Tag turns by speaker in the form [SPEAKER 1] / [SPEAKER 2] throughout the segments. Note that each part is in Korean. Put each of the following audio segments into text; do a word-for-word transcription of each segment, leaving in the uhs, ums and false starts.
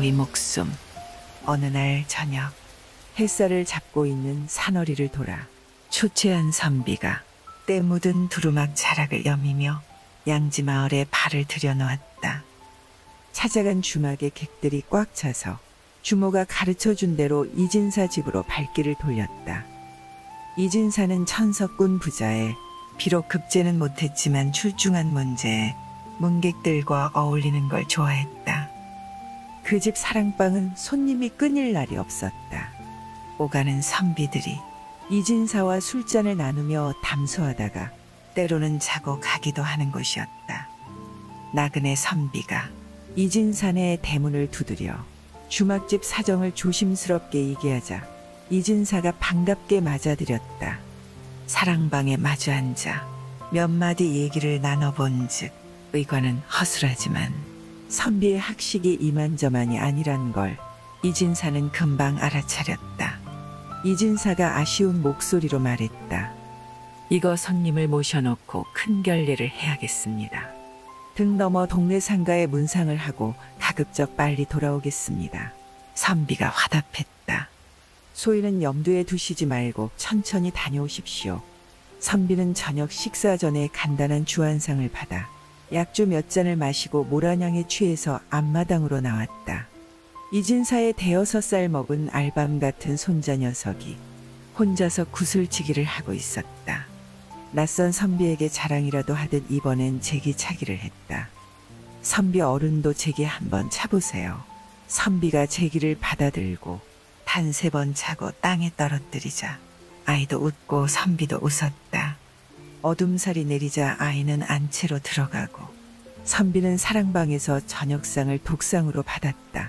[SPEAKER 1] 거위 목숨. 어느 날 저녁 햇살을 잡고 있는 산허리를 돌아 초췌한 선비가 때 묻은 두루막 자락을 여미며 양지마을에 발을 들여놓았다. 찾아간 주막의 객들이 꽉 차서 주모가 가르쳐준 대로 이진사 집으로 발길을 돌렸다. 이진사는 천석군 부자에 비록 급제는 못했지만 출중한 문제에 문객들과 어울리는 걸 좋아했다. 그 집 사랑방은 손님이 끊일 날이 없었다. 오가는 선비들이 이진사와 술잔을 나누며 담소하다가 때로는 자고 가기도 하는 곳이었다. 나그네 선비가 이진사네 대문을 두드려 주막집 사정을 조심스럽게 얘기하자 이진사가 반갑게 맞아들였다. 사랑방에 마주 앉아 몇 마디 얘기를 나눠본 즉 의관은 허술하지만 선비의 학식이 이만저만이 아니란 걸 이진사는 금방 알아차렸다. 이진사가 아쉬운 목소리로 말했다. 이거 손님을 모셔놓고 큰 결례를 해야겠습니다. 등 넘어 동네 상가에 문상을 하고 가급적 빨리 돌아오겠습니다. 선비가 화답했다. 소인은 염두에 두시지 말고 천천히 다녀오십시오. 선비는 저녁 식사 전에 간단한 주안상을 받아 약주 몇 잔을 마시고 모란향에 취해서 앞마당으로 나왔다. 이진사의 대여섯 살 먹은 알밤 같은 손자 녀석이 혼자서 구슬치기를 하고 있었다. 낯선 선비에게 자랑이라도 하듯 이번엔 제기 차기를 했다. 선비 어른도 제기 한번 차보세요. 선비가 제기를 받아들고 단 세 번 차고 땅에 떨어뜨리자 아이도 웃고 선비도 웃었다. 어둠살이 내리자 아이는 안채로 들어가고 선비는 사랑방에서 저녁상을 독상으로 받았다.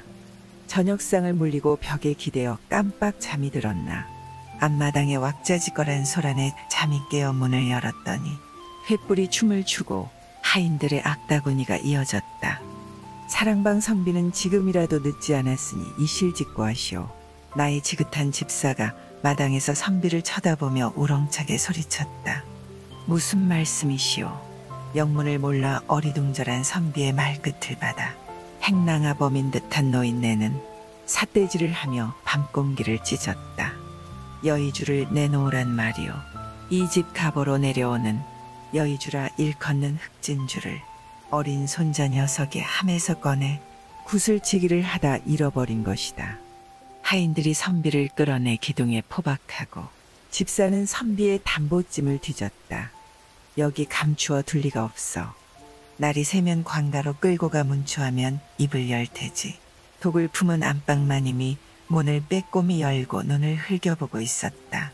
[SPEAKER 1] 저녁상을 물리고 벽에 기대어 깜빡 잠이 들었나 앞마당에 왁자지껄한 소란에 잠이 깨어 문을 열었더니 횃불이 춤을 추고 하인들의 악다구니가 이어졌다. 사랑방 선비는 지금이라도 늦지 않았으니 이실직고 하시오. 나이 지긋한 집사가 마당에서 선비를 쳐다보며 우렁차게 소리쳤다. 무슨 말씀이시오? 영문을 몰라 어리둥절한 선비의 말끝을 받아 행랑아 범인 듯한 노인네는 삿대질을 하며 밤공기를 찢었다. 여의주를 내놓으란 말이오. 이 집 가보로 내려오는 여의주라 일컫는 흑진주를 어린 손자 녀석이 함에서 꺼내 구슬치기를 하다 잃어버린 것이다. 하인들이 선비를 끌어내 기둥에 포박하고 집사는 선비의 담보찜을 뒤졌다. 여기 감추어 둘 리가 없어. 날이 새면 관가로 끌고 가 문초하면 입을 열 테지. 독을 품은 안방마님이 문을 빼꼼히 열고 눈을 흘겨보고 있었다.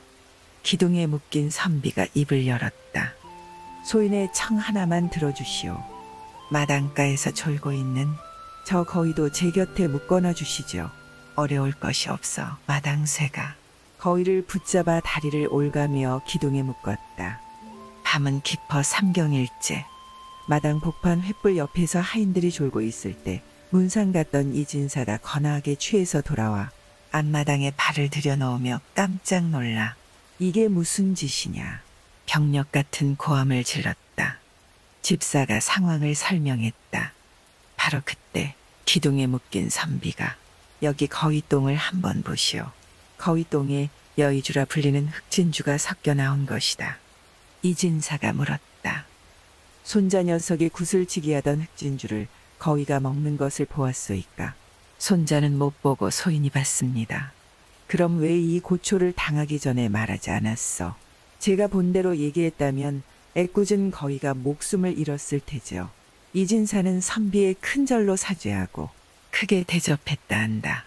[SPEAKER 1] 기둥에 묶인 선비가 입을 열었다. 소인의 청 하나만 들어주시오. 마당가에서 졸고 있는 저 거위도 제 곁에 묶어놔 주시죠. 어려울 것이 없어 마당새가 거위를 붙잡아 다리를 올가며 기둥에 묶었다. 밤은 깊어 삼경일째. 마당 복판 횃불 옆에서 하인들이 졸고 있을 때 문상 갔던 이진사가 거나하게 취해서 돌아와 앞마당에 발을 들여놓으며 깜짝 놀라 이게 무슨 짓이냐. 병력 같은 고함을 질렀다. 집사가 상황을 설명했다. 바로 그때 기둥에 묶인 선비가 여기 거위똥을 한번 보시오. 거위똥에 여의주라 불리는 흑진주가 섞여 나온 것이다. 이진사가 물었다. 손자 녀석이 구슬치기 하던 흑진주를 거위가 먹는 것을 보았소이까? 손자는 못 보고 소인이 봤습니다. 그럼 왜 이 고초를 당하기 전에 말하지 않았어? 제가 본대로 얘기했다면 애꿎은 거위가 목숨을 잃었을 테죠. 이진사는 선비의 큰 절로 사죄하고 크게 대접했다 한다.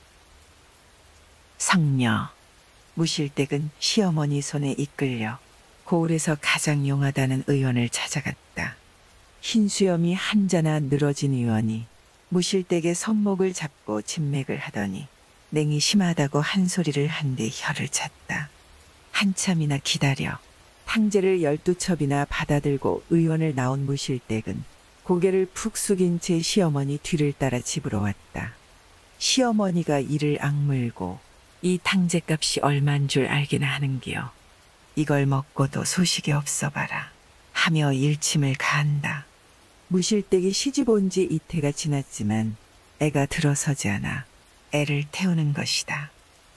[SPEAKER 1] 성녀. 무실댁은 시어머니 손에 이끌려 고을에서 가장 용하다는 의원을 찾아갔다. 흰수염이 한자나 늘어진 의원이 무실댁의 손목을 잡고 진맥을 하더니 냉이 심하다고 한 소리를 한 뒤 혀를 찼다. 한참이나 기다려 탕제를 열두 첩이나 받아들고 의원을 나온 무실댁은 고개를 푹 숙인 채 시어머니 뒤를 따라 집으로 왔다. 시어머니가 이를 악물고 이 탕제값이 얼만 줄 알기나 하는기요. 이걸 먹고도 소식이 없어 봐라 하며 일침을 가한다. 무실댁이 시집 온 지 이태가 지났지만 애가 들어서지 않아 애를 태우는 것이다.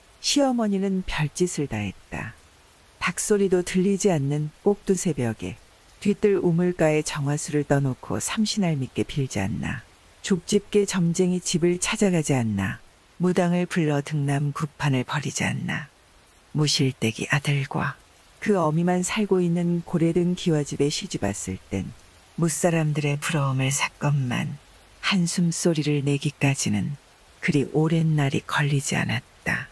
[SPEAKER 1] 시어머니는 별짓을 다 했다. 닭소리도 들리지 않는 꼭두새벽에 뒤뜰 우물가에 정화수를 떠놓고 삼신할 믿게 빌지 않나. 족집게 점쟁이 집을 찾아가지 않나. 무당을 불러 등남 구판을 벌이지 않나. 무실댁이 아들과 그 어미만 살고 있는 고래등 기와집에 시집왔을 땐 무사람들의 부러움을 샀건만 한숨 소리를 내기까지는 그리 오랜 날이 걸리지 않았다.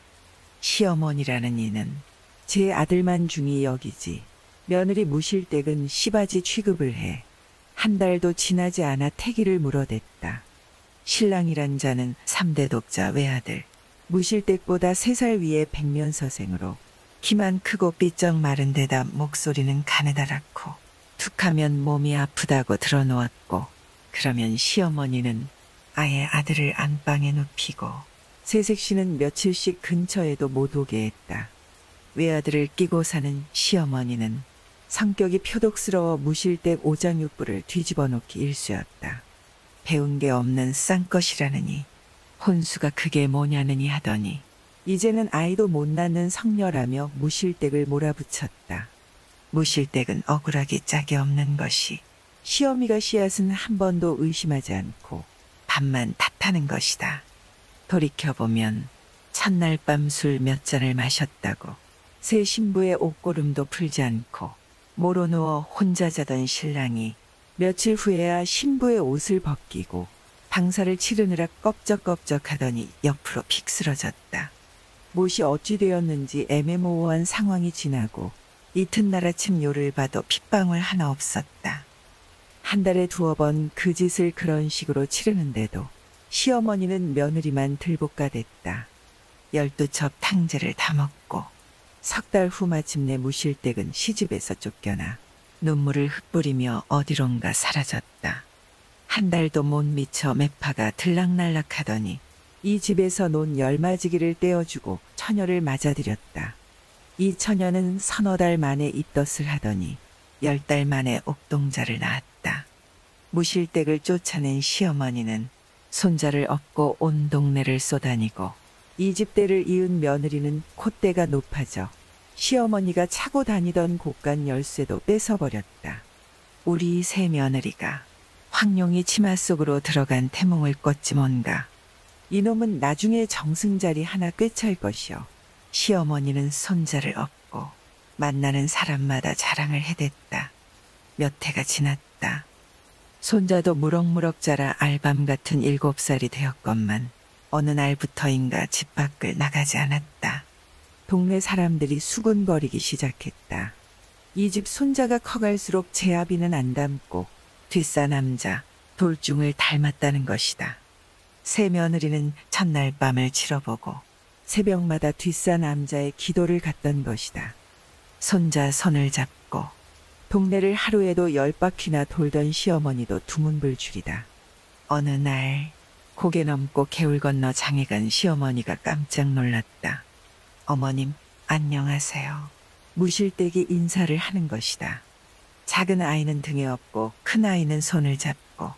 [SPEAKER 1] 시어머니라는 이는 제 아들만 중히 여기지 며느리 무실댁은 시바지 취급을 해 한 달도 지나지 않아 태기를 물어댔다. 신랑이란 자는 삼대 독자 외아들, 무실댁보다 세 살 위에 백면서생으로 키만 크고 삐쩍 마른 데다 목소리는 가느다랗고 툭하면 몸이 아프다고 들어놓았고, 그러면 시어머니는 아예 아들을 안방에 눕히고 새색시는 며칠씩 근처에도 못 오게 했다. 외아들을 끼고 사는 시어머니는 성격이 표독스러워 무실댁 오장육부를 뒤집어 놓기 일쑤였다. 배운 게 없는 쌍것이라느니 혼수가 그게 뭐냐느니 하더니 이제는 아이도 못 낳는 성녀라며 무실댁을 몰아붙였다. 무실댁은 억울하기 짝이 없는 것이 시어미가 씨앗은 한 번도 의심하지 않고 밤만 탓하는 것이다. 돌이켜보면 첫날 밤 술 몇 잔을 마셨다고 새 신부의 옷고름도 풀지 않고 모로 누워 혼자 자던 신랑이 며칠 후에야 신부의 옷을 벗기고 방사를 치르느라 껍적껍적하더니 옆으로 픽 쓰러졌다. 못이 어찌 되었는지 애매모호한 상황이 지나고 이튿날 아침 요를 봐도 핏방울 하나 없었다. 한 달에 두어 번 그 짓을 그런 식으로 치르는데도 시어머니는 며느리만 들볶아댔다. 열두 첩 탕제를 다 먹고 석 달 후 마침내 무실댁은 시집에서 쫓겨나 눈물을 흩뿌리며 어디론가 사라졌다. 한 달도 못 미쳐 매파가 들락날락하더니 이 집에서 논 열맞이기를 떼어주고 처녀를 맞아들였다. 이 처녀는 서너 달 만에 입덧을 하더니 열 달 만에 옥동자를 낳았다. 무실댁을 쫓아낸 시어머니는 손자를 업고 온 동네를 쏘다니고 이 집대를 이은 며느리는 콧대가 높아져 시어머니가 차고 다니던 곳간 열쇠도 뺏어버렸다. 우리 새 며느리가 황룡이 치마 속으로 들어간 태몽을 꿨지 뭔가. 이놈은 나중에 정승자리 하나 꿰찰 것이요. 시어머니는 손자를 업고 만나는 사람마다 자랑을 해댔다. 몇 해가 지났다. 손자도 무럭무럭 자라 알밤 같은 일곱 살이 되었건만 어느 날부터인가 집 밖을 나가지 않았다. 동네 사람들이 수군거리기 시작했다. 이 집 손자가 커갈수록 제아비는 안 닮고 뒷사 남자 돌중을 닮았다는 것이다. 새 며느리는 첫날 밤을 치러보고 새벽마다 뒷사 남자의 기도를 갔던 것이다. 손자 손을 잡고 동네를 하루에도 열 바퀴나 돌던 시어머니도 두문불출이다. 어느 날 고개 넘고 개울 건너 장에 간 시어머니가 깜짝 놀랐다. 어머님, 안녕하세요. 무실댁이 인사를 하는 것이다. 작은 아이는 등에 업고 큰 아이는 손을 잡고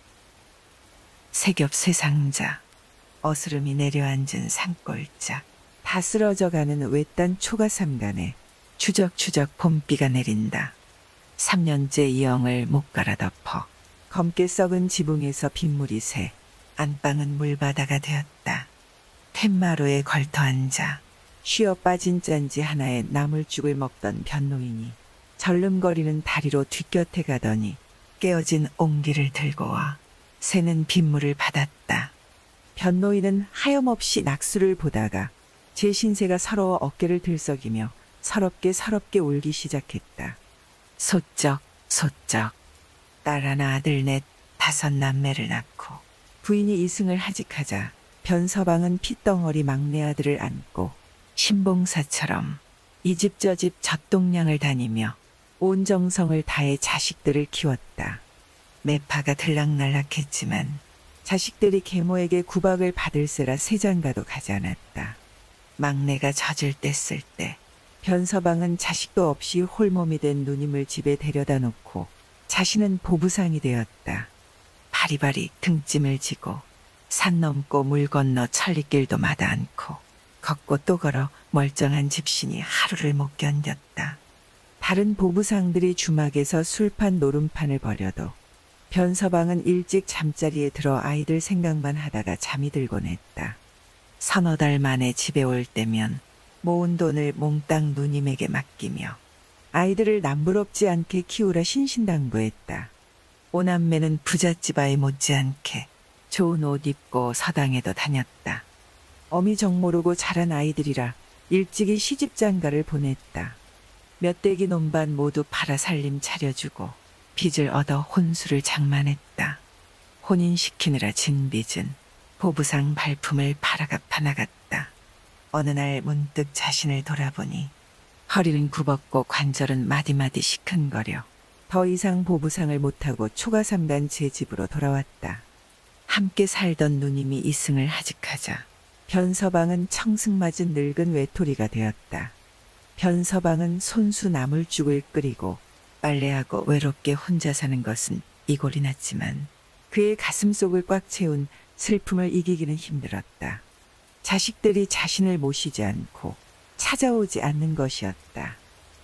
[SPEAKER 1] 세겹 쇠상자, 어스름이 내려앉은 산골짝, 다 쓰러져가는 외딴 초가삼간에 추적추적 봄비가 내린다. 삼 년째 이 영을 못 갈아 덮어 검게 썩은 지붕에서 빗물이 새 안방은 물바다가 되었다. 툇마루에 걸터 앉아 쉬어 빠진 짠지 하나에 나물죽을 먹던 변노인이 절름거리는 다리로 뒷곁에 가더니 깨어진 옹기를 들고 와 새는 빗물을 받았다. 변노인은 하염없이 낙수를 보다가 제 신세가 서러워 어깨를 들썩이며 서럽게 서럽게 울기 시작했다. 소쩍 소쩍 딸 하나 아들 넷 다섯 남매를 낳고 부인이 이승을 하직하자 변서방은 핏덩어리 막내 아들을 안고 신봉사처럼 이 집 저 집 젖동량을 다니며 온 정성을 다해 자식들을 키웠다. 매파가 들락날락했지만 자식들이 계모에게 구박을 받을세라 세장가도 가지 않았다. 막내가 젖을 뗐을 때 변서방은 자식도 없이 홀몸이 된 누님을 집에 데려다 놓고 자신은 보부상이 되었다. 바리바리 등짐을 지고 산 넘고 물 건너 천리길도 마다 않고 걷고 또 걸어 멀쩡한 집신이 하루를 못 견뎠다. 다른 보부상들이 주막에서 술판 노름판을 벌여도 변서방은 일찍 잠자리에 들어 아이들 생각만 하다가 잠이 들곤 했다. 서너 달 만에 집에 올 때면 모은 돈을 몽땅 누님에게 맡기며 아이들을 남부럽지 않게 키우라 신신당부했다. 오남매는 부잣집 아이 못지않게 좋은 옷 입고 서당에도 다녔다. 어미정 모르고 자란 아이들이라 일찍이 시집장가를 보냈다. 몇 대기 논반 모두 팔아 살림 차려주고 빚을 얻어 혼수를 장만했다. 혼인시키느라 진 빚은 보부상 발품을 팔아갚아 나갔다. 어느 날 문득 자신을 돌아보니 허리는 굽었고 관절은 마디마디 시큰거려 더 이상 보부상을 못하고 초가삼간 제 집으로 돌아왔다. 함께 살던 누님이 이승을 하직하자 변서방은 청승맞은 늙은 외톨이가 되었다. 변서방은 손수 나물죽을 끓이고 빨래하고 외롭게 혼자 사는 것은 이골이 났지만 그의 가슴속을 꽉 채운 슬픔을 이기기는 힘들었다. 자식들이 자신을 모시지 않고 찾아오지 않는 것이었다.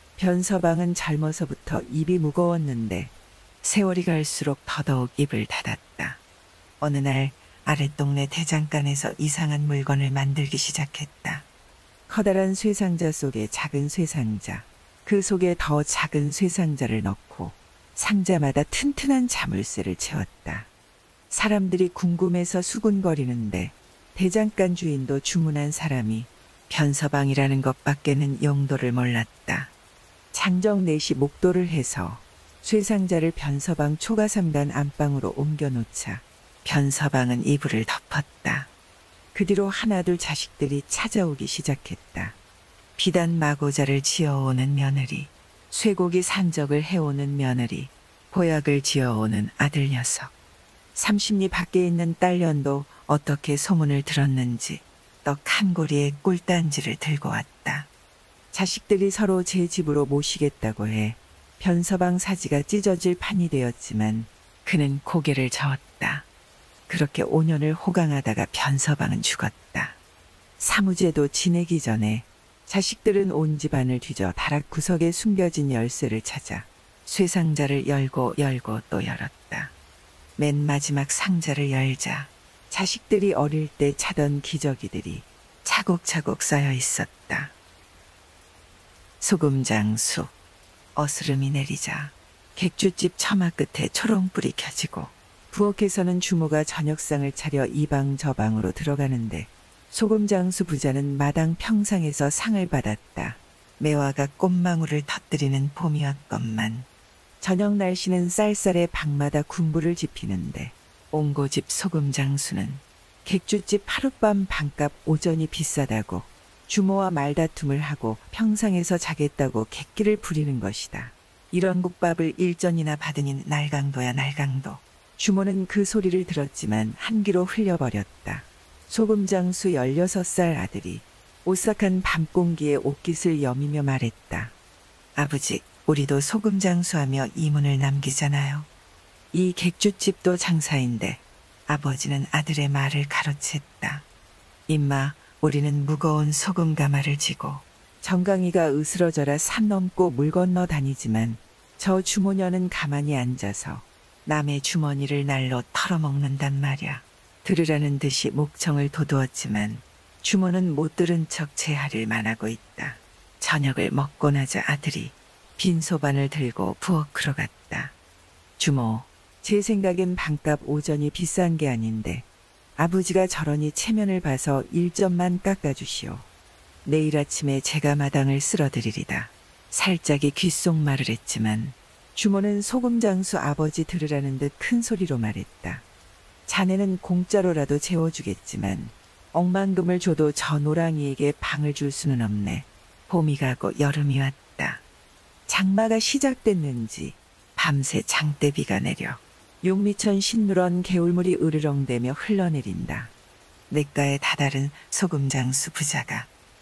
[SPEAKER 1] 변서방은 젊어서부터 입이 무거웠는데 세월이 갈수록 더더욱 입을 닫았다. 어느 날 아랫동네 대장간에서 이상한 물건을 만들기 시작했다. 커다란 쇠상자 속에 작은 쇠상자, 그 속에 더 작은 쇠상자를 넣고 상자마다 튼튼한 자물쇠를 채웠다. 사람들이 궁금해서 수군거리는데 대장간 주인도 주문한 사람이 변서방이라는 것밖에는 용도를 몰랐다. 장정 넷이 목도를 해서 쇠상자를 변서방 초가삼간 안방으로 옮겨놓자 변서방은 이불을 덮었다. 그 뒤로 하나둘 자식들이 찾아오기 시작했다. 비단 마고자를 지어오는 며느리, 쇠고기 산적을 해오는 며느리, 보약을 지어오는 아들 녀석. 삼십리 밖에 있는 딸년도 어떻게 소문을 들었는지 떡 한 고리에 꿀단지를 들고 왔다. 자식들이 서로 제 집으로 모시겠다고 해 변서방 사지가 찢어질 판이 되었지만 그는 고개를 저었다. 그렇게 오 년을 호강하다가 변서방은 죽었다. 사무제도 지내기 전에 자식들은 온 집안을 뒤져 다락 구석에 숨겨진 열쇠를 찾아 쇠상자를 열고 열고 또 열었다. 맨 마지막 상자를 열자 자식들이 어릴 때 차던 기저귀들이 차곡차곡 쌓여 있었다. 소금장수, 어스름이 내리자 객주집 처마 끝에 초롱불이 켜지고 부엌에서는 주모가 저녁상을 차려 이 방 저 방으로 들어가는데 소금장수 부자는 마당 평상에서 상을 받았다. 매화가 꽃망울을 터뜨리는 봄이었건만 저녁 날씨는 쌀쌀해 방마다 군부를 지피는데 옹고집 소금장수는 객주집 하룻밤 방값 오전이 비싸다고 주모와 말다툼을 하고 평상에서 자겠다고 객기를 부리는 것이다. 이런 국밥을 일전이나 받으니 날강도야 날강도. 주모는 그 소리를 들었지만 한기로 흘려버렸다. 소금장수 열여섯 살 아들이 오싹한 밤공기에 옷깃을 여미며 말했다. 아버지, 우리도 소금장수하며 이문을 남기잖아요. 이 객주집도 장사인데 아버지는 아들의 말을 가로챘다. 임마, 우리는 무거운 소금 가마를 지고 정강이가 으스러져라 산 넘고 물 건너 다니지만 저 주모녀는 가만히 앉아서 남의 주머니를 날로 털어먹는단 말이야. 들으라는 듯이 목청을 도두었지만 주모는 못 들은 척 제할을 만하고 있다. 저녁을 먹고 나자 아들이 빈 소반을 들고 부엌으로 갔다. 주모, 제 생각엔 방값 오전이 비싼 게 아닌데 아버지가 저러니 체면을 봐서 일 점만 깎아주시오. 내일 아침에 제가 마당을 쓸어드리리다. 살짝이 귓속말을 했지만 주모는 소금장수 아버지 들으라는 듯 큰 소리로 말했다. 자네는 공짜로라도 재워주겠지만 억만금을 줘도 저 노랑이에게 방을 줄 수는 없네. 봄이 가고 여름이 왔다. 장마가 시작됐는지 밤새 장대비가 내려 육미천 신누런 개울물이 으르렁대며 흘러내린다. 냇가에 다다른 소금장수 부자가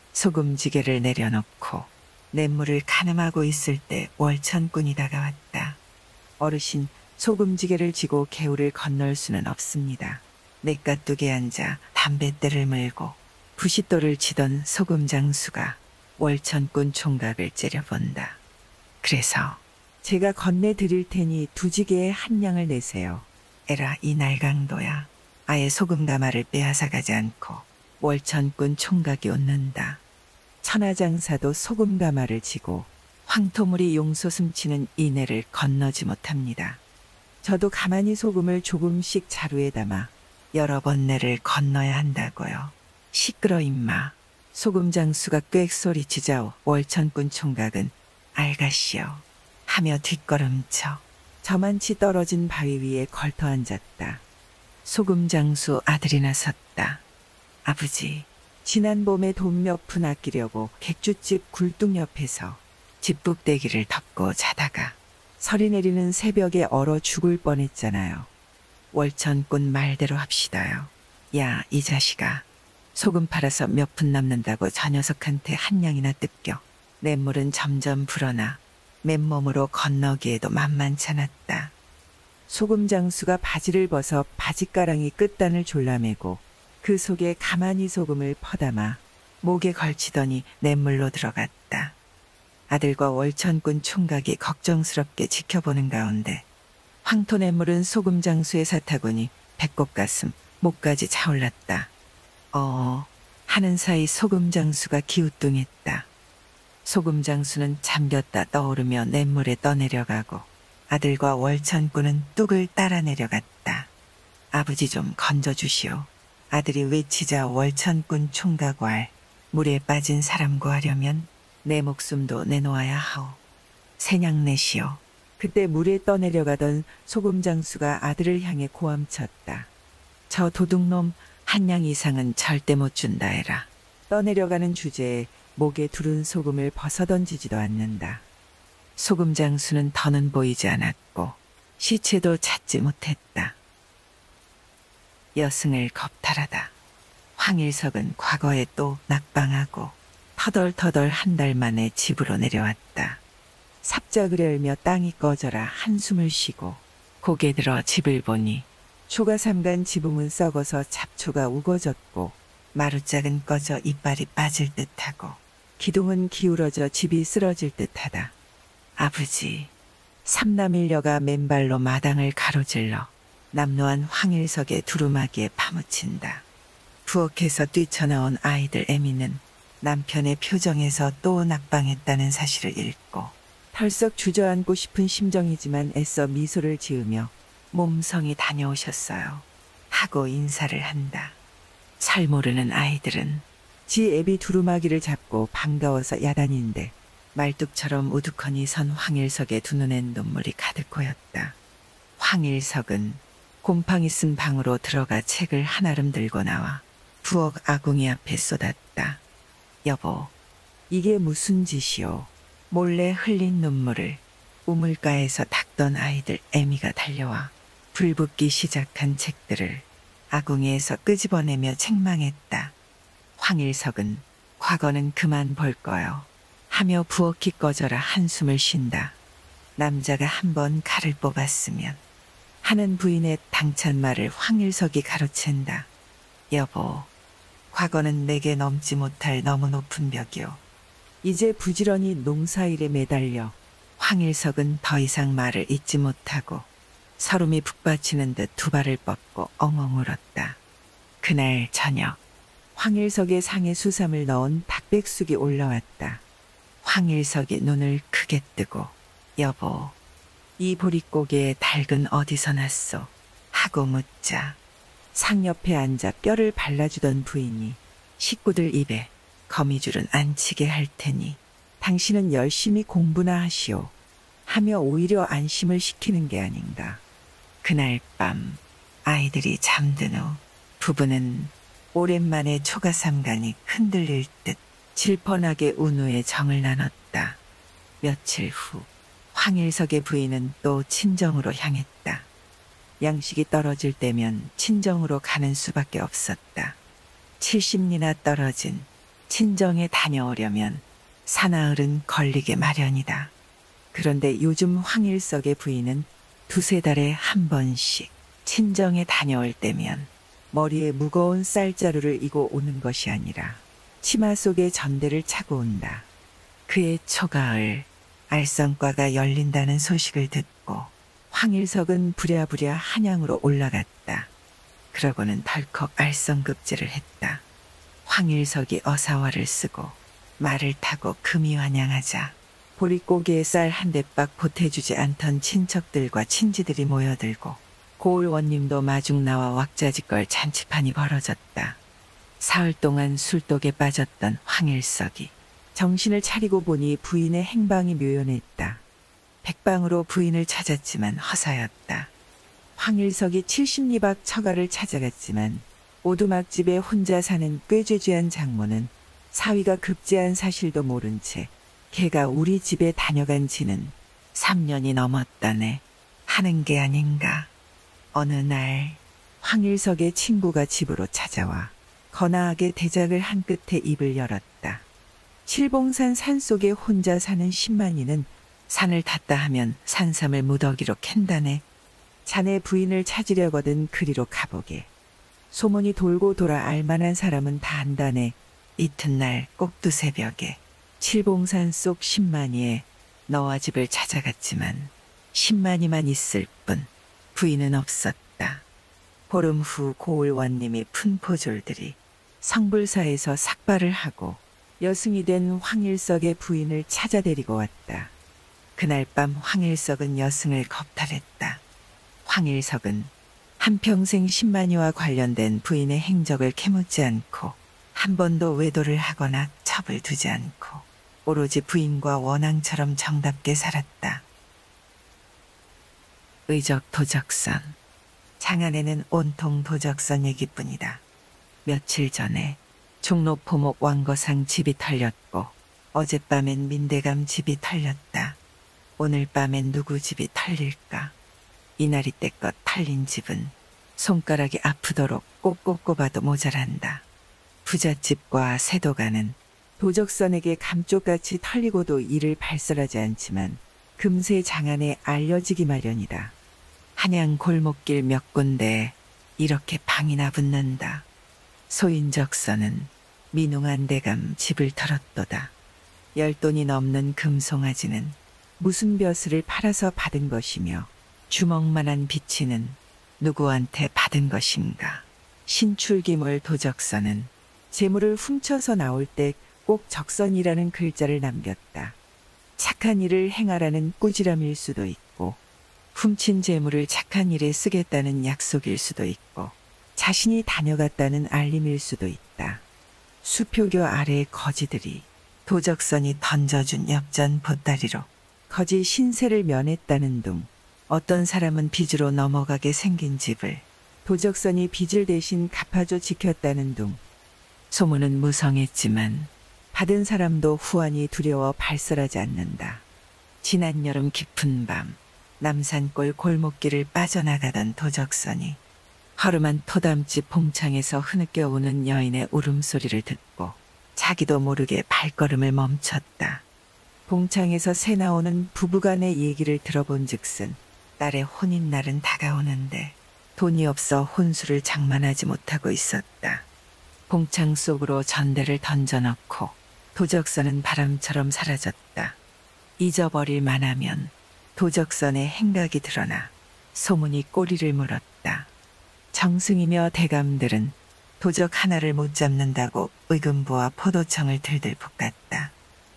[SPEAKER 1] 소금지게를 내려놓고 냇물을 가늠하고 있을 때 월천꾼이 다가왔다. 어르신, 소금지게를 지고 개울을 건널 수는 없습니다. 내가뚝에 앉아 담뱃대를 물고 부싯돌을 치던 소금 장수가 월천꾼 총각을 째려본다. 그래서 제가 건네드릴 테니 두지개에 한 냥을 내세요. 에라 이 날강도야. 아예 소금 가마를 빼앗아가지 않고 월천꾼 총각이 웃는다. 천하장사도 소금 가마를 지고 황토물이 용솟음 치는 이내를 건너지 못합니다. 저도 가만히 소금을 조금씩 자루에 담아 여러 번 내를 건너야 한다고요. 시끄러 임마. 소금 장수가 꽥 소리치자 월천꾼 총각은 알가시오 하며 뒷걸음쳐 저만치 떨어진 바위 위에 걸터 앉았다. 소금 장수 아들이나 섰다. 아버지, 지난 봄에 돈 몇 푼 아끼려고 객주집 굴뚝 옆에서 집북대기를 덮고 자다가 서리 내리는 새벽에 얼어 죽을 뻔했잖아요. 월천꾼 말대로 합시다요. 야, 이 자식아. 소금 팔아서 몇 푼 남는다고 저 녀석한테 한 냥이나 뜯겨. 냇물은 점점 불어나 맨몸으로 건너기에도 만만찮았다. 소금 장수가 바지를 벗어 바지가랑이 끝단을 졸라매고 그 속에 가만히 소금을 퍼담아 목에 걸치더니 냇물로 들어갔다. 아들과 월천꾼 총각이 걱정스럽게 지켜보는 가운데 황토냇물은 소금 장수의 사타구니 배꼽 가슴 목까지 차올랐다. 어 하는 사이 소금 장수가 기우뚱했다. 소금 장수는 잠겼다 떠오르며 냇물에 떠내려가고 아들과 월천꾼은 뚝을 따라 내려갔다. 아버지 좀 건져주시오. 아들이 외치자 월천꾼 총각 왈 물에 빠진 사람 구하려면 내 목숨도 내놓아야 하오. 새냥 내시오. 그때 물에 떠내려가던 소금 장수가 아들을 향해 고함쳤다. 저 도둑놈 한 냥 이상은 절대 못 준다 해라. 떠내려가는 주제에 목에 두른 소금을 벗어던지지도 않는다. 소금 장수는 더는 보이지 않았고 시체도 찾지 못했다. 여승을 겁탈하다. 황일석은 과거에 또 낙방하고 터덜터덜 한 달 만에 집으로 내려왔다. 삽작을 열며 땅이 꺼져라 한숨을 쉬고 고개 들어 집을 보니 초가삼간 지붕은 썩어서 잡초가 우거졌고 마루짝은 꺼져 이빨이 빠질 듯하고 기둥은 기울어져 집이 쓰러질 듯하다. 아버지, 삼남일녀가 맨발로 마당을 가로질러 남루한 황일석의 두루마기에 파묻힌다. 부엌에서 뛰쳐나온 아이들 애미는 남편의 표정에서 또 낙방했다는 사실을 읽고 털썩 주저앉고 싶은 심정이지만 애써 미소를 지으며 몸성이 다녀오셨어요 하고 인사를 한다. 잘 모르는 아이들은 지 애비 두루마기를 잡고 반가워서 야단인데 말뚝처럼 우두커니 선 황일석의 두 눈엔 눈물이 가득 고였다. 황일석은 곰팡이 쓴 방으로 들어가 책을 한아름 들고 나와 부엌 아궁이 앞에 쏟았다. 여보, 이게 무슨 짓이오. 몰래 흘린 눈물을 우물가에서 닦던 아이들 애미가 달려와 불붙기 시작한 책들을 아궁이에서 끄집어내며 책망했다. 황일석은 과거는 그만 볼 거요 하며 부엌이 꺼져라 한숨을 쉰다. 남자가 한번 칼을 뽑았으면 하는 부인의 당찬 말을 황일석이 가로챈다. 여보, 과거는 내게 넘지 못할 너무 높은 벽이오. 이제 부지런히 농사일에 매달려 황일석은 더 이상 말을 잇지 못하고 서름이 북받치는 듯 두 발을 뻗고 엉엉 울었다. 그날 저녁 황일석의 상에 수삼을 넣은 닭백숙이 올라왔다. 황일석이 눈을 크게 뜨고 여보, 이 보릿고개에 닭은 어디서 났소? 하고 묻자 상 옆에 앉아 뼈를 발라주던 부인이 식구들 입에 거미줄은 안 치게 할 테니 당신은 열심히 공부나 하시오 하며 오히려 안심을 시키는 게 아닌가. 그날 밤 아이들이 잠든 후 부부는 오랜만에 초가삼간이 흔들릴 듯 질펀하게 운후에 정을 나눴다. 며칠 후 황일석의 부인은 또 친정으로 향했다. 양식이 떨어질 때면 친정으로 가는 수밖에 없었다. 칠십리나 떨어진 친정에 다녀오려면 사나흘은 걸리게 마련이다. 그런데 요즘 황일석의 부인은 두세 달에 한 번씩 친정에 다녀올 때면 머리에 무거운 쌀자루를 이고 오는 것이 아니라 치마 속에 전대를 차고 온다. 그의 초가을 알성과가 열린다는 소식을 듣고 황일석은 부랴부랴 한양으로 올라갔다. 그러고는 덜컥 알성급제를 했다. 황일석이 어사화를 쓰고 말을 타고 금이 환양하자 보릿고개에 쌀 한 대박 보태주지 않던 친척들과 친지들이 모여들고 고을원님도 마중 나와 왁자지껄 잔치판이 벌어졌다. 사흘 동안 술독에 빠졌던 황일석이 정신을 차리고 보니 부인의 행방이 묘연했다. 백방으로 부인을 찾았지만 허사였다. 황일석이 칠십리박 처가를 찾아갔지만 오두막집에 혼자 사는 꾀죄죄한 장모는 사위가 급제한 사실도 모른 채 걔가 우리 집에 다녀간 지는 삼 년이 넘었다네 하는 게 아닌가. 어느 날 황일석의 친구가 집으로 찾아와 거나하게 대작을 한 끝에 입을 열었다. 칠봉산 산속에 혼자 사는 신만이는 산을 탔다 하면 산삼을 무더기로 캔다네. 자네 부인을 찾으려거든 그리로 가보게. 소문이 돌고 돌아 알만한 사람은 다 안다네. 이튿날 꼭두 새벽에 칠봉산 속 신만이에 너와 집을 찾아갔지만 신만이만 있을 뿐 부인은 없었다. 보름 후 고을원님이 푼 포졸들이 성불사에서 삭발을 하고 여승이 된 황일석의 부인을 찾아 데리고 왔다. 그날 밤 황일석은 여승을 겁탈했다. 황일석은 한평생 신만이와 관련된 부인의 행적을 캐묻지 않고 한 번도 외도를 하거나 첩을 두지 않고 오로지 부인과 원앙처럼 정답게 살았다. 의적 도적선. 장안에는 온통 도적선 얘기뿐이다. 며칠 전에 종로포목 왕거상 집이 털렸고 어젯밤엔 민대감 집이 털렸다. 오늘 밤엔 누구 집이 털릴까? 이날이 때껏 털린 집은 손가락이 아프도록 꼭꼭 꼽아도 모자란다. 부잣집과 세도가는 도적선에게 감쪽같이 털리고도 이를 발설하지 않지만 금세 장안에 알려지기 마련이다. 한양 골목길 몇 군데에 이렇게 방이나 붙는다. 소인적선은 민웅한 대감 집을 털었도다. 열 돈이 넘는 금송아지는 무슨 벼슬을 팔아서 받은 것이며 주먹만한 비치는 누구한테 받은 것인가. 신출기몰 도적선은 재물을 훔쳐서 나올 때 꼭 적선이라는 글자를 남겼다. 착한 일을 행하라는 꾸지람일 수도 있고 훔친 재물을 착한 일에 쓰겠다는 약속일 수도 있고 자신이 다녀갔다는 알림일 수도 있다. 수표교 아래의 거지들이 도적선이 던져준 엽전 보따리로 거지 신세를 면했다는 둥, 어떤 사람은 빚으로 넘어가게 생긴 집을 도적선이 빚을 대신 갚아줘 지켰다는 둥. 소문은 무성했지만 받은 사람도 후환이 두려워 발설하지 않는다. 지난 여름 깊은 밤 남산골 골목길을 빠져나가던 도적선이 허름한 토담집 봉창에서 흐느껴 오는 여인의 울음소리를 듣고 자기도 모르게 발걸음을 멈췄다. 봉창에서 새 나오는 부부간의 얘기를 들어본 즉슨 딸의 혼인날은 다가오는데 돈이 없어 혼수를 장만하지 못하고 있었다. 봉창 속으로 전대를 던져넣고 도적선은 바람처럼 사라졌다. 잊어버릴 만하면 도적선의 행각이 드러나 소문이 꼬리를 물었다. 정승이며 대감들은 도적 하나를 못 잡는다고 의금부와 포도청을 들들 볶았다.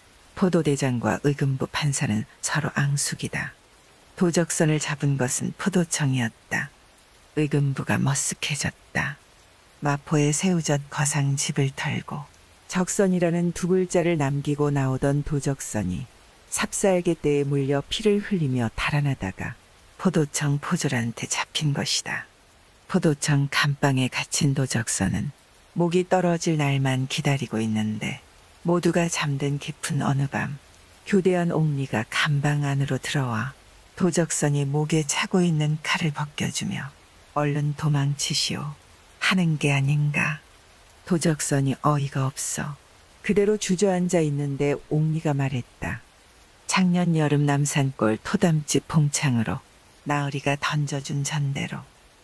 [SPEAKER 1] 포도대장과 의금부 판사는 서로 앙숙이다. 도적선을 잡은 것은 포도청이었다. 의금부가 머쓱해졌다. 마포의 새우젓 거상 집을 털고 적선이라는 두 글자를 남기고 나오던 도적선이 삽살개떼에 물려 피를 흘리며 달아나다가 포도청 포졸한테 잡힌 것이다. 포도청 감방에 갇힌 도적선은 목이 떨어질 날만 기다리고 있는데 모두가 잠든 깊은 어느 밤 교대한 옥리가 감방 안으로 들어와 도적선이 목에 차고 있는 칼을 벗겨주며 얼른 도망치시오 하는 게 아닌가. 도적선이 어이가 없어 그대로 주저앉아 있는데 옥리가 말했다. 작년 여름 남산골 토담집 봉창으로 나으리가 던져준 전대로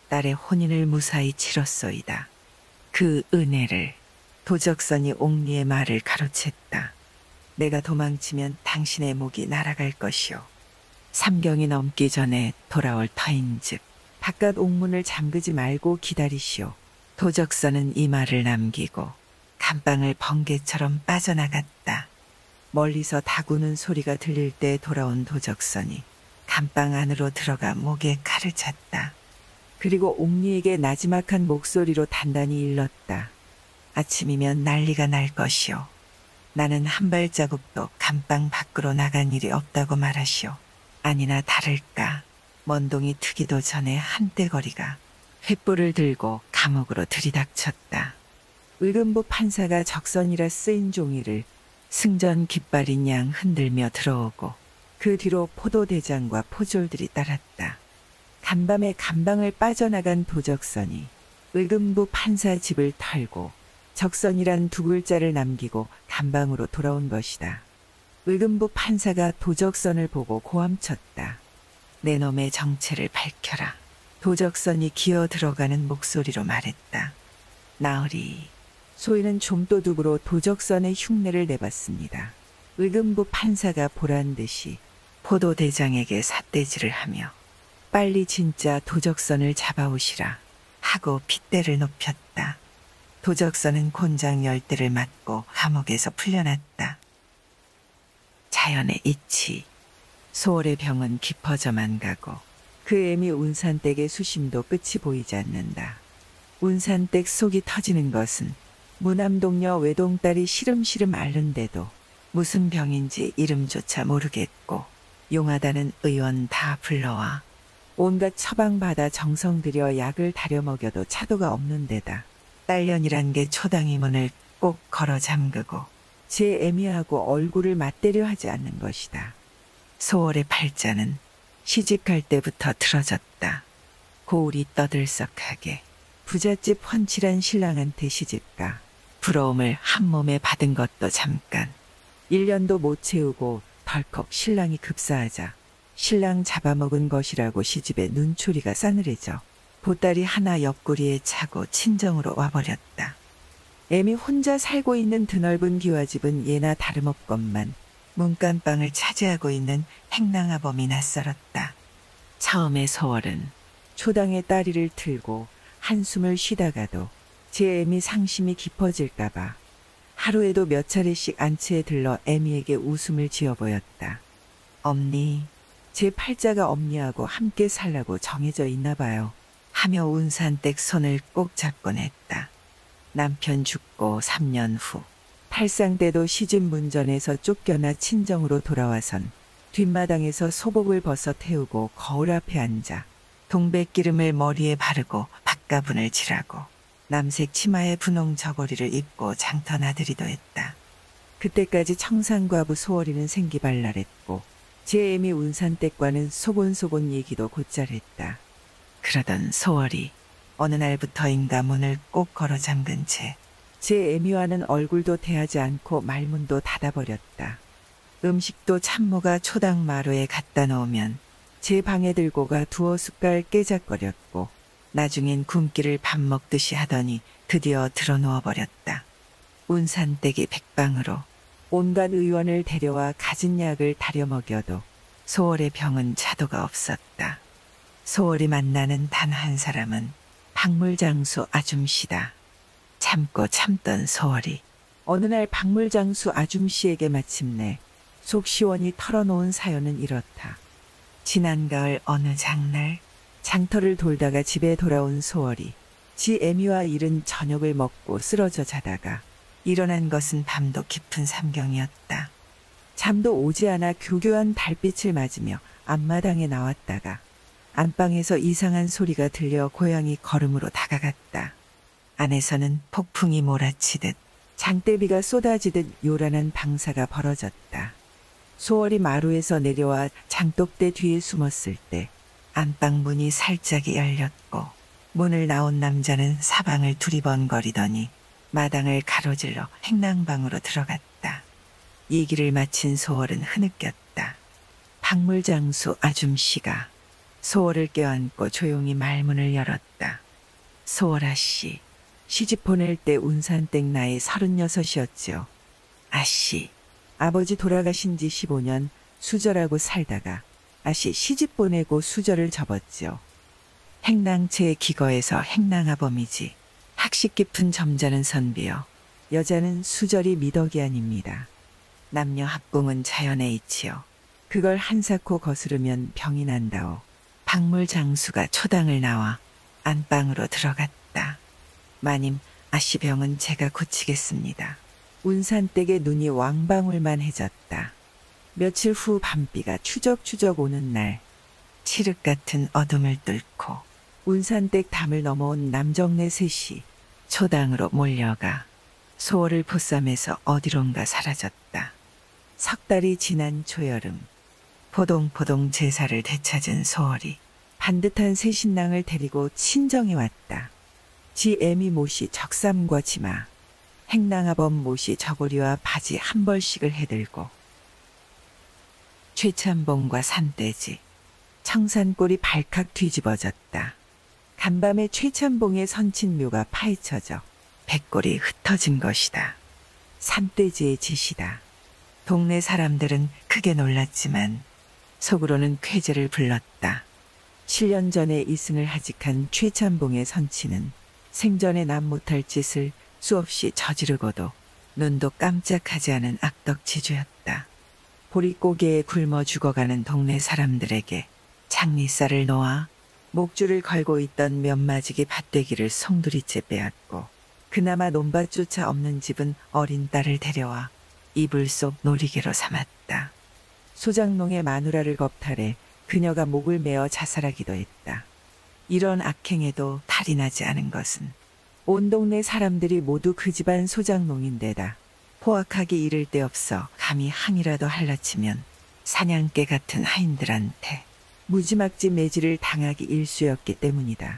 [SPEAKER 1] 딸의 혼인을 무사히 치렀소이다. 그 은혜를 도적선이 옥리의 말을 가로챘다. 내가 도망치면 당신의 목이 날아갈 것이오. 삼경이 넘기 전에 돌아올 터인즉 바깥 옥문을 잠그지 말고 기다리시오. 도적선은 이 말을 남기고 감방을 번개처럼 빠져나갔다. 멀리서 다구는 소리가 들릴 때 돌아온 도적선이 감방 안으로 들어가 목에 칼을 찼다. 그리고 옥리에게 나지막한 목소리로 단단히 일렀다. 아침이면 난리가 날 것이오. 나는 한 발자국도 감방 밖으로 나간 일이 없다고 말하시오. 아니나 다를까 먼동이 트기도 전에 한때거리가 횃불을 들고 감옥으로 들이닥쳤다. 의금부 판사가 적선이라 쓰인 종이를 승전 깃발인 양 흔들며 들어오고 그 뒤로 포도대장과 포졸들이 따랐다. 간밤에 감방을 빠져나간 도적선이 의금부 판사 집을 털고 적선이란 두 글자를 남기고 감방으로 돌아온 것이다. 의금부 판사가 도적선을 보고 고함쳤다. 내 놈의 정체를 밝혀라. 도적선이 기어 들어가는 목소리로 말했다. 나으리. 소인은 좀도둑으로 도적선의 흉내를 내봤습니다. 의금부 판사가 보란 듯이 포도대장에게 삿대질을 하며 빨리 진짜 도적선을 잡아오시라 하고 핏대를 높였다. 도적선은 곤장 열대를 맞고 감옥에서 풀려났다. 자연의 이치. 소월의 병은 깊어져만 가고 그 애미 운산댁의 수심도 끝이 보이지 않는다. 운산댁 속이 터지는 것은 무남동녀 외동딸이 시름시름 앓는데도 무슨 병인지 이름조차 모르겠고 용하다는 의원 다 불러와 온갖 처방받아 정성 들여 약을 다려 먹여도 차도가 없는 데다 딸년이란 게 초당이 문을 꼭 걸어 잠그고 제 애미하고 얼굴을 맞대려 하지 않는 것이다. 소월의 팔자는 시집갈 때부터 틀어졌다. 고울이 떠들썩하게 부잣집 훤칠한 신랑한테 시집가 부러움을 한 몸에 받은 것도 잠깐 일 년도 못 채우고 덜컥 신랑이 급사하자 신랑 잡아먹은 것이라고 시집에 눈초리가 싸늘해져 보따리 하나 옆구리에 차고 친정으로 와버렸다. 애미 혼자 살고 있는 드넓은 기와집은 예나 다름없건만 문간방을 차지하고 있는 행랑아범이 낯설었다. 처음에 소월은 초당의 다리를 틀고 한숨을 쉬다가도 제 애미 상심이 깊어질까봐 하루에도 몇 차례씩 안치에 들러 애미에게 웃음을 지어 보였다. 엄니, 제 팔자가 엄니하고 함께 살라고 정해져 있나 봐요. 하며 운산댁 손을 꼭 잡곤 했다. 남편 죽고 삼 년 후 팔상 때도 시집 문전에서 쫓겨나 친정으로 돌아와선 뒷마당에서 소복을 벗어 태우고 거울 앞에 앉아 동백기름을 머리에 바르고 밥가분을 칠하고 남색 치마에 분홍 저고리를 입고 장터나들이도 했다. 그때까지 청산과부 소월이는 생기발랄했고 제 애미 운산댁과는 소곤소곤 얘기도 곧잘했다. 그러던 소월이 어느 날부터인가 문을 꼭 걸어 잠근 채 제 애미와는 얼굴도 대하지 않고 말문도 닫아버렸다. 음식도 참모가 초당 마루에 갖다 놓으면 제 방에 들고 가 두어 숟갈 깨작거렸고 나중엔 굶기를 밥 먹듯이 하더니 드디어 들어누워버렸다. 운산댁이 백방으로 온갖 의원을 데려와 갖은 약을 다려 먹여도 소월의 병은 차도가 없었다. 소월이 만나는 단 한 사람은 박물장수 아줌씨다. 참고 참던 소월이 어느 날 박물장수 아줌씨에게 마침내 속 시원히 털어놓은 사연은 이렇다. 지난 가을 어느 장날 장터를 돌다가 집에 돌아온 소월이 지 애미와 이른 저녁을 먹고 쓰러져 자다가 일어난 것은 밤도 깊은 삼경이었다. 잠도 오지 않아 교교한 달빛을 맞으며 앞마당에 나왔다가 안방에서 이상한 소리가 들려 고양이 걸음으로 다가갔다. 안에서는 폭풍이 몰아치듯 장대비가 쏟아지듯 요란한 방사가 벌어졌다. 소월이 마루에서 내려와 장독대 뒤에 숨었을 때 안방 문이 살짝이 열렸고 문을 나온 남자는 사방을 두리번거리더니 마당을 가로질러 행랑방으로 들어갔다. 얘기를 마친 소월은 흐느꼈다. 박물장수 아줌씨가 소월을 껴안고 조용히 말문을 열었다. 소월아 씨, 시집 보낼 때 운산댁 나이 서른여섯이었죠. 아씨, 아버지 돌아가신 지 십오 년 수절하고 살다가 아씨 시집 보내고 수절을 접었죠. 행랑채의 기거에서 행랑아범이지. 학식 깊은 점잖은 선비여. 여자는 수절이 미덕이 아닙니다. 남녀 합궁은 자연에 있지요. 그걸 한사코 거스르면 병이 난다오. 박물 장수가 초당을 나와 안방으로 들어갔다. 마님, 아씨 병은 제가 고치겠습니다. 운산댁의 눈이 왕방울만 해졌다. 며칠 후 밤비가 추적추적 오는 날, 칠흑 같은 어둠을 뚫고 운산댁 담을 넘어온 남정네 셋이 초당으로 몰려가 소월을 보쌈해서 어디론가 사라졌다. 석 달이 지난 초여름, 포동포동 제사를 되찾은 소월이 반듯한 새 신랑을 데리고 친정에 왔다. 지 애미 못이 적삼과 치마, 행랑아범 못이 저고리와 바지 한 벌씩을 해들고 최참봉과 산돼지, 청산골이 발칵 뒤집어졌다. 간밤에 최참봉의 선친묘가 파헤쳐져 백골이 흩어진 것이다. 산돼지의 짓이다. 동네 사람들은 크게 놀랐지만 속으로는 쾌재를 불렀다. 칠 년 전에 이승을 하직한 최참봉의 선친은 생전에 남 못할 짓을 수없이 저지르고도 눈도 깜짝하지 않은 악덕지주였다. 보릿고개에 굶어 죽어가는 동네 사람들에게 장리쌀을 놓아 목줄을 걸고 있던 면마지기 밭대기를 송두리째 빼앗고 그나마 논밭조차 없는 집은 어린 딸을 데려와 이불 속 놀이개로 삼았다. 소장농의 마누라를 겁탈해 그녀가 목을 메어 자살하기도 했다. 이런 악행에도 탈이 나지 않은 것은 온 동네 사람들이 모두 그 집안 소장농인데다 포악하기 이를 데 없어 감히 항이라도 할라치면 사냥개 같은 하인들한테 무지막지 매질을 당하기 일쑤였기 때문이다.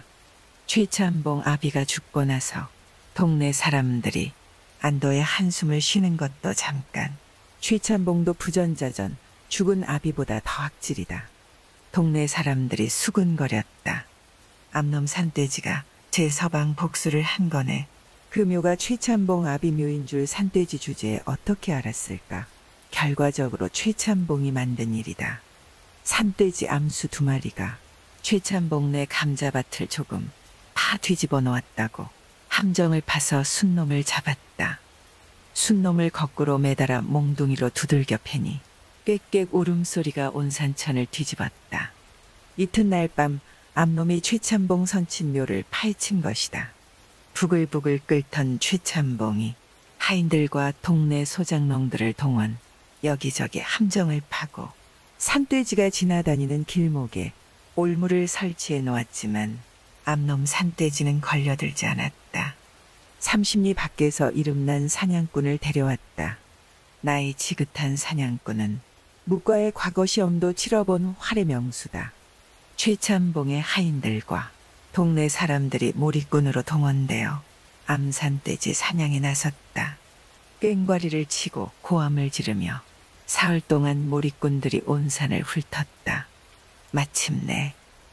[SPEAKER 1] 최참봉 아비가 죽고 나서 동네 사람들이 안도의 한숨을 쉬는 것도 잠깐. 최참봉도 부전자전 죽은 아비보다 더 악질이다. 동네 사람들이 수군거렸다. 암놈 산돼지가 제 서방 복수를 한 거네. 그 묘가 최참봉 아비 묘인 줄 산돼지 주제에 어떻게 알았을까? 결과적으로 최참봉이 만든 일이다. 산돼지 암수 두 마리가 최참봉네 감자밭을 조금 파 뒤집어 놓았다고 함정을 파서 순놈을 잡았다. 순놈을 거꾸로 매달아 몽둥이로 두들겨 패니 꽥꽥 울음소리가 온 산천을 뒤집었다. 이튿날 밤 암놈이 최참봉 선친묘를 파헤친 것이다. 부글부글 끓던 최참봉이 하인들과 동네 소장농들을 동원 여기저기 함정을 파고 산돼지가 지나다니는 길목에 올무를 설치해 놓았지만 암놈 산돼지는 걸려들지 않았다. 삼십리 밖에서 이름난 사냥꾼을 데려왔다. 나이 지긋한 사냥꾼은 묵과의 과거 시험도 치러본 활의 명수다. 최참봉의 하인들과 동네 사람들이 몰입꾼으로 동원되어 암산돼지 사냥에 나섰다. 꽹과리를 치고 고함을 지르며 사흘 동안 몰입꾼들이 온 산을 훑었다. 마침내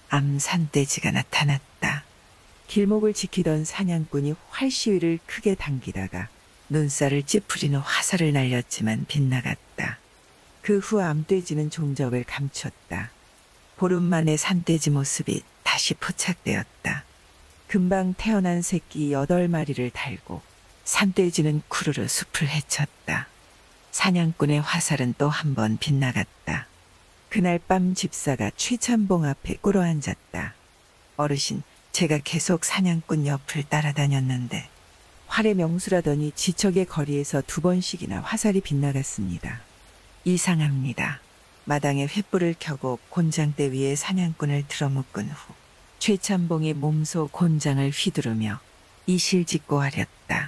[SPEAKER 1] 암산돼지가 나타났다. 길목을 지키던 사냥꾼이 활시위를 크게 당기다가 눈살을 찌푸리는 화살을 날렸지만 빗나갔다. 그 후 암돼지는 종적을 감췄다. 보름 만에 산돼지 모습이 다시 포착되었다. 금방 태어난 새끼 여덟 마리를 달고 산돼지는 쿠르르 숲을 헤쳤다. 사냥꾼의 화살은 또 한 번 빗나갔다. 그날 밤 집사가 최참봉 앞에 꿇어앉았다. 어르신, 제가 계속 사냥꾼 옆을 따라다녔는데 활의 명수라더니 지척의 거리에서 두 번씩이나 화살이 빗나갔습니다. 이상합니다. 마당에 횃불을 켜고 곤장대 위에 사냥꾼을 들어묶은 후 최참봉이 몸소 곤장을 휘두르며 이실직고 하렸다.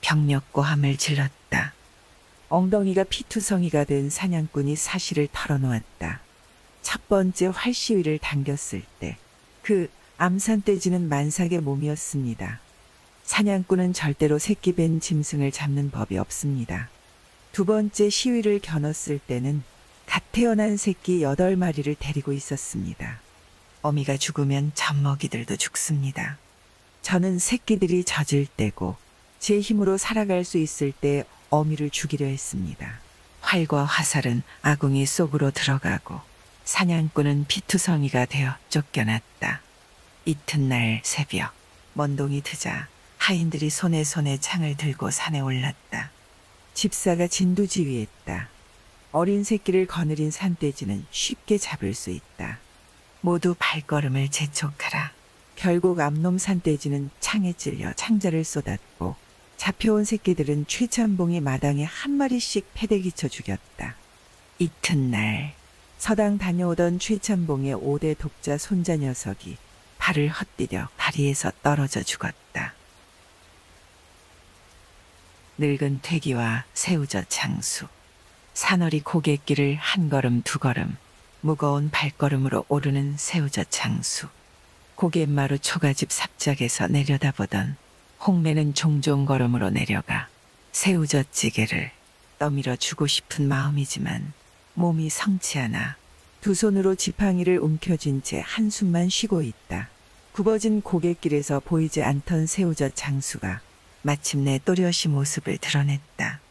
[SPEAKER 1] 병력고함을 질렀다. 엉덩이가 피투성이가 된 사냥꾼이 사실을 털어놓았다. 첫 번째 활시위를 당겼을 때 그 암산돼지는 만삭의 몸이었습니다. 사냥꾼은 절대로 새끼 벤 짐승을 잡는 법이 없습니다. 두 번째 시위를 겨눴을 때는 갓 태어난 새끼 여덟 마리를 데리고 있었습니다. 어미가 죽으면 젖먹이들도 죽습니다. 저는 새끼들이 젖을 때고 제 힘으로 살아갈 수 있을 때 어미를 죽이려 했습니다. 활과 화살은 아궁이 속으로 들어가고 사냥꾼은 피투성이가 되어 쫓겨났다. 이튿날 새벽 먼동이 트자 하인들이 손에 손에 창을 들고 산에 올랐다. 집사가 진두지휘했다. 어린 새끼를 거느린 산돼지는 쉽게 잡을 수 있다. 모두 발걸음을 재촉하라. 결국 암놈 산돼지는 창에 찔려 창자를 쏟았고 잡혀온 새끼들은 최참봉이 마당에 한 마리씩 패대기쳐 죽였다. 이튿날 서당 다녀오던 최참봉의 오대 독자 손자 녀석이 발을 헛디뎌 다리에서 떨어져 죽었다. 늙은 퇴기와 새우젓 장수. 산허리 고갯길을 한 걸음 두 걸음 무거운 발걸음으로 오르는 새우젓 장수. 고갯마루 초가집 삽작에서 내려다보던 홍매는 종종 걸음으로 내려가 새우젓 찌개를 떠밀어 주고 싶은 마음이지만 몸이 성치 않아 두 손으로 지팡이를 움켜쥔 채 한숨만 쉬고 있다. 굽어진 고갯길에서 보이지 않던 새우젓 장수가 마침내 또렷이 모습을 드러냈다.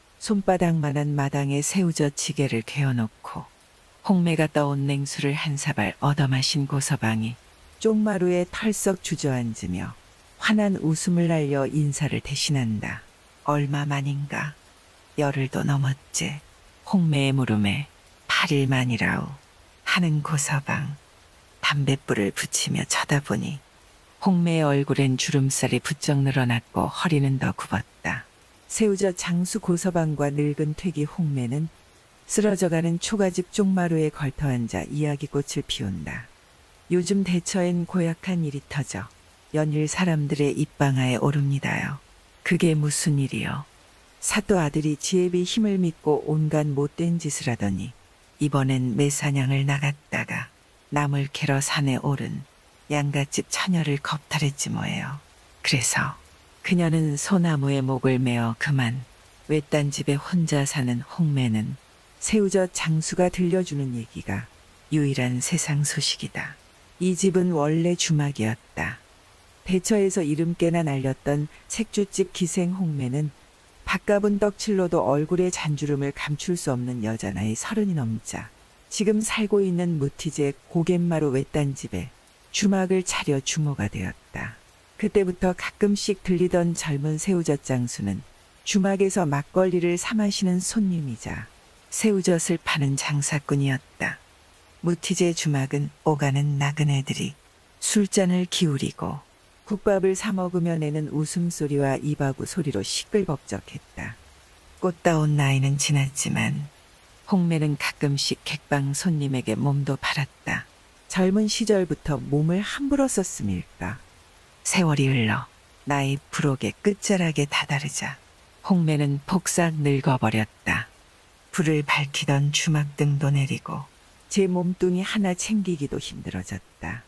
[SPEAKER 1] 손바닥만한 마당에 새우젓 찌개를 개어놓고 홍매가 떠온 냉수를 한 사발 얻어마신 고서방이 쪽마루에 털썩 주저앉으며 환한 웃음을 날려 인사를 대신한다. 얼마만인가? 열흘도 넘었지. 홍매의 물음에 팔 일만이라우 하는 고서방. 담뱃불을 붙이며 쳐다보니 홍매의 얼굴엔 주름살이 부쩍 늘어났고 허리는 더 굽었다. 새우젓 장수 고서방과 늙은 퇴기 홍매는 쓰러져가는 초가집 쪽마루에 걸터앉아 이야기꽃을 피운다. 요즘 대처엔 고약한 일이 터져 연일 사람들의 입방아에 오릅니다요. 그게 무슨 일이요? 사또 아들이 지혜비 힘을 믿고 온갖 못된 짓을 하더니 이번엔 매사냥을 나갔다가 나물 캐러 산에 오른 양갓집 처녀를 겁탈했지 뭐예요. 그래서 그녀는 소나무에 목을 메어 그만 외딴 집에 혼자 사는 홍매는 새우젓 장수가 들려주는 얘기가 유일한 세상 소식이다. 이 집은 원래 주막이었다. 대처에서 이름께나 날렸던 색주집 기생 홍매는 밥값은 떡칠로도 얼굴의 잔주름을 감출 수 없는 여자 나이 서른이 넘자 지금 살고 있는 무티제 고갯마루 외딴 집에 주막을 차려 주모가 되었다. 그때부터 가끔씩 들리던 젊은 새우젓 장수는 주막에서 막걸리를 사 마시는 손님이자 새우젓을 파는 장사꾼이었다. 무티제 주막은 오가는 나그네들이 술잔을 기울이고 국밥을 사 먹으며 내는 웃음소리와 입아구 소리로 시끌벅적했다. 꽃다운 나이는 지났지만 홍매는 가끔씩 객방 손님에게 몸도 팔았다. 젊은 시절부터 몸을 함부로 썼음일까. 세월이 흘러 나이 부록의 끝자락에 다다르자 홍매는 폭삭 늙어버렸다. 불을 밝히던 주막등도 내리고 제 몸뚱이 하나 챙기기도 힘들어졌다.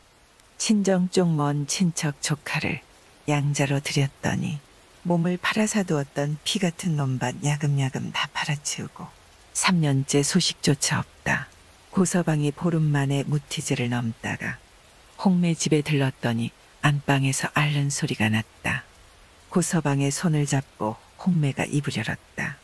[SPEAKER 1] 친정 쪽 먼 친척 조카를 양자로 들였더니 몸을 팔아사두었던 피 같은 놈밭 야금야금 다 팔아치우고 삼 년째 소식조차 없다. 고서방이 보름 만에 무티즈를 넘다가 홍매 집에 들렀더니 안방에서 앓는 소리가 났다. 고서방의 손을 잡고 홍매가 입을 열었다.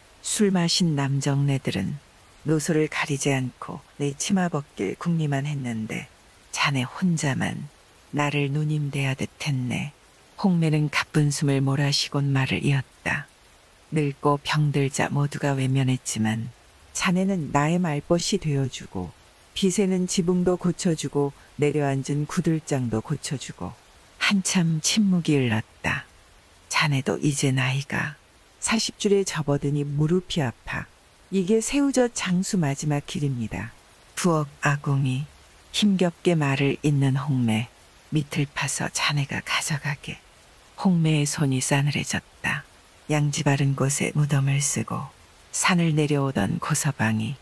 [SPEAKER 1] 술 마신 남정네들은 노소를 가리지 않고 내 치마 벗길 궁리만 했는데 자네 혼자만 나를 누님 대하듯 했네. 홍매는 가쁜 숨을 몰아쉬곤 말을 이었다. 늙고 병들자 모두가 외면했지만 자네는 나의 말벗이 되어주고 빚에는 지붕도 고쳐주고 내려앉은 구들장도 고쳐주고 한참 침묵이 흘렀다. 자네도 이제 나이가 사십 줄에 접어드니 무릎이 아파. 이게 새우젓 장수 마지막 길입니다. 부엌 아궁이 힘겹게 말을 잇는 홍매 밑을 파서 자네가 가져가게. 홍매의 손이 싸늘해졌다. 양지 바른 곳에 무덤을 쓰고 산을 내려오던 고서방이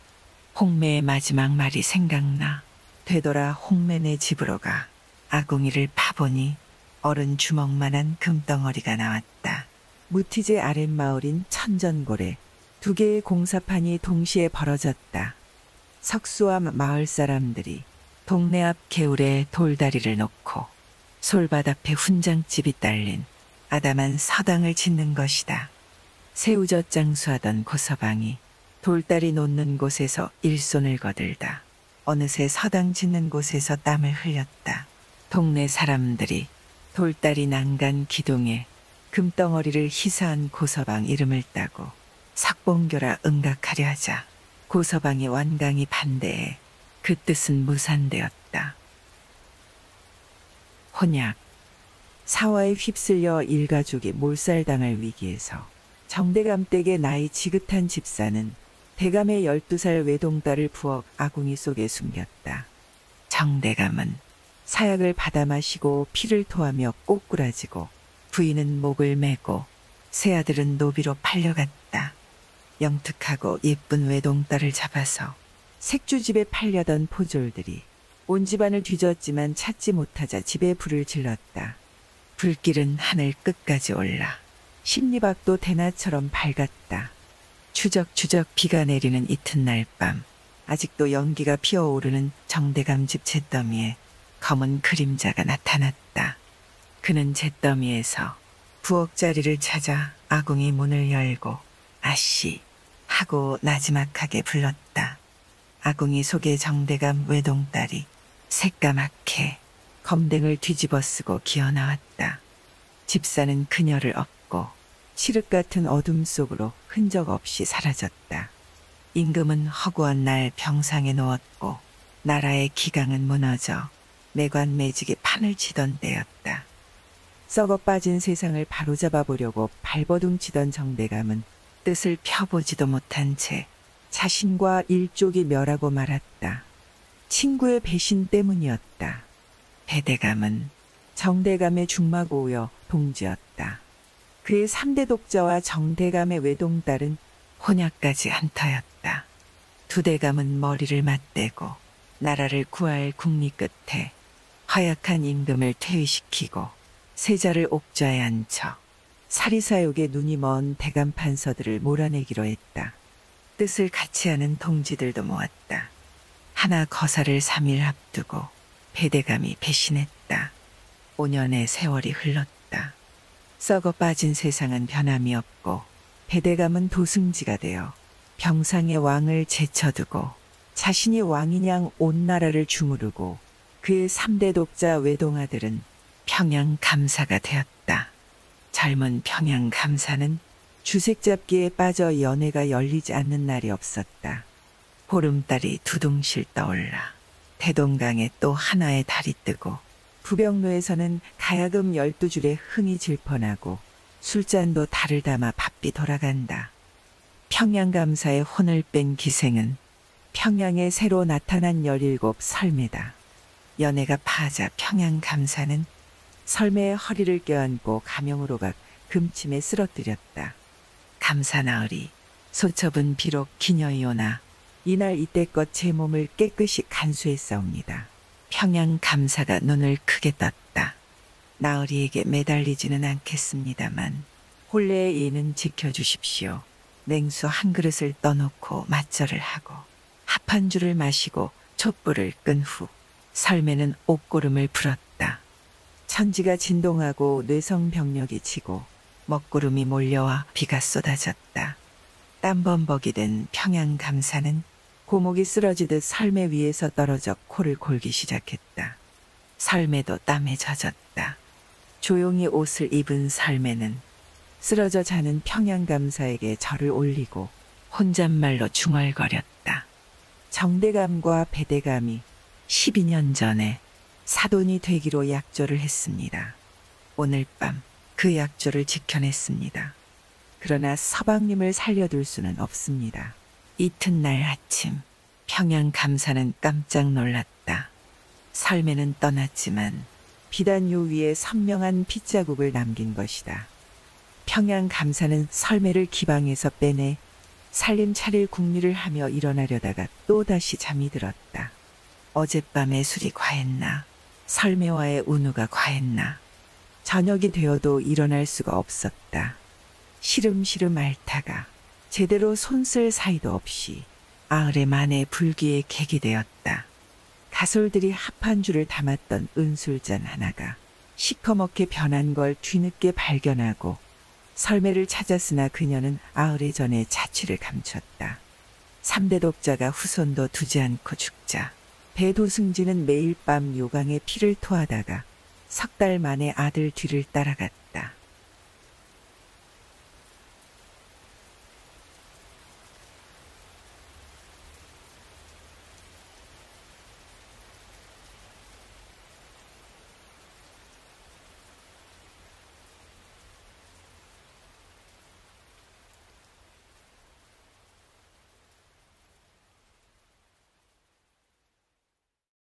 [SPEAKER 1] 홍매의 마지막 말이 생각나 되돌아 홍매네 집으로 가 아궁이를 파보니 어른 주먹만한 금덩어리가 나왔다. 무티제 아랫마을인 천전골에 두 개의 공사판이 동시에 벌어졌다. 석수와 마을 사람들이 동네 앞 개울에 돌다리를 놓고 솔밭 앞에 훈장집이 딸린 아담한 서당을 짓는 것이다. 새우젓 장수하던 고서방이 돌다리 놓는 곳에서 일손을 거들다 어느새 서당 짓는 곳에서 땀을 흘렸다. 동네 사람들이 돌다리 난간 기둥에 금덩어리를 희사한 고서방 이름을 따고 석봉교라 응각하려 하자 고서방이 완강히 반대해 그 뜻은 무산되었다. 혼약. 사화에 휩쓸려 일가족이 몰살당할 위기에서 정대감 댁의 나이 지긋한 집사는 대감의 열두 살 외동딸을 부엌 아궁이 속에 숨겼다. 정대감은 사약을 받아 마시고 피를 토하며 꼬꾸라지고 부인은 목을 메고 새아들은 노비로 팔려갔다. 영특하고 예쁜 외동딸을 잡아서 색주집에 팔려던 포졸들이 온 집안을 뒤졌지만 찾지 못하자 집에 불을 질렀다. 불길은 하늘 끝까지 올라 십리박도 대낮처럼 밝았다. 추적추적 비가 내리는 이튿날 밤 아직도 연기가 피어오르는 정대감 집 잿더미에 검은 그림자가 나타났다. 그는 잿더미에서 부엌 자리를 찾아 아궁이 문을 열고 아씨 하고 나지막하게 불렀다. 아궁이 속에 정대감 외동딸이 새까맣게 검댕을 뒤집어 쓰고 기어나왔다. 집사는 그녀를 업고 칠흑 같은 어둠 속으로 흔적 없이 사라졌다. 임금은 허구한 날 병상에 누웠고 나라의 기강은 무너져 매관매직이 판을 치던 때였다. 썩어 빠진 세상을 바로잡아 보려고 발버둥치던 정대감은 뜻을 펴보지도 못한 채 자신과 일족이 멸하고 말았다. 친구의 배신 때문이었다. 배대감은 정대감의 중마고우여 동지였다. 그의 삼대 독자와 정대감의 외동딸은 혼약까지 한터였다. 두 대감은 머리를 맞대고 나라를 구할 국리 끝에 허약한 임금을 퇴위시키고 세자를 옥좌에 앉혀 사리사욕에 눈이 먼 대감 판서들을 몰아내기로 했다. 뜻을 같이 하는 동지들도 모았다. 하나 거사를 삼 일 앞두고 배대감이 배신했다. 오 년의 세월이 흘렀다. 썩어 빠진 세상은 변함이 없고 배대감은 도승지가 되어 병상의 왕을 제쳐두고 자신이 왕이냥 온 나라를 주무르고 그의 삼대 독자 외동아들은 평양 감사가 되었다. 젊은 평양 감사는 주색잡기에 빠져 연회가 열리지 않는 날이 없었다. 보름달이 두둥실 떠올라 대동강에 또 하나의 달이 뜨고 부병로에서는 가야금 열두 줄에 흥이 질펀하고 술잔도 달을 담아 바삐 돌아간다. 평양감사의 혼을 뺀 기생은 평양에 새로 나타난 열일곱 설매다. 연애가 파자 평양감사는 설매의 허리를 껴안고 가명으로 각 금침에 쓰러뜨렸다. 감사나으리 소첩은 비록 기녀이오나 이날 이때껏 제 몸을 깨끗이 간수했사옵니다. 평양감사가 눈을 크게 떴다. 나으리에게 매달리지는 않겠습니다만 혼례의 예는 지켜주십시오. 냉수 한 그릇을 떠놓고 맞절을 하고 합 한 줄을 마시고 촛불을 끈 후 설매는 옥고름을 불었다. 천지가 진동하고 뇌성병력이 치고 먹구름이 몰려와 비가 쏟아졌다. 땀범벅이 된 평양감사는 고목이 쓰러지듯 설매 위에서 떨어져 코를 골기 시작했다. 설매도 땀에 젖었다. 조용히 옷을 입은 설매는 쓰러져 자는 평양감사에게 절을 올리고 혼잣말로 중얼거렸다. 정대감과 배대감이 십이 년 전에 사돈이 되기로 약조를 했습니다. 오늘 밤 그 약조를 지켜냈습니다. 그러나 서방님을 살려둘 수는 없습니다. 이튿날 아침 평양감사는 깜짝 놀랐다. 설매는 떠났지만 비단요 위에 선명한 핏자국을 남긴 것이다. 평양감사는 설매를 기방에서 빼내 살림 차릴 궁리를 하며 일어나려다가 또다시 잠이 들었다. 어젯밤의 술이 과했나 설매와의 운우가 과했나 저녁이 되어도 일어날 수가 없었다. 시름시름 앓다가 제대로 손쓸 사이도 없이 아흘의 만에 불귀에 객이 되었다. 가솔들이 합한 줄을 담았던 은술잔 하나가 시커멓게 변한 걸 뒤늦게 발견하고 설매를 찾았으나 그녀는 아흘에 전에 자취를 감췄다. 삼대 독자가 후손도 두지 않고 죽자 배도승지는 매일 밤 요강에 피를 토하다가 석 달 만에 아들 뒤를 따라갔다.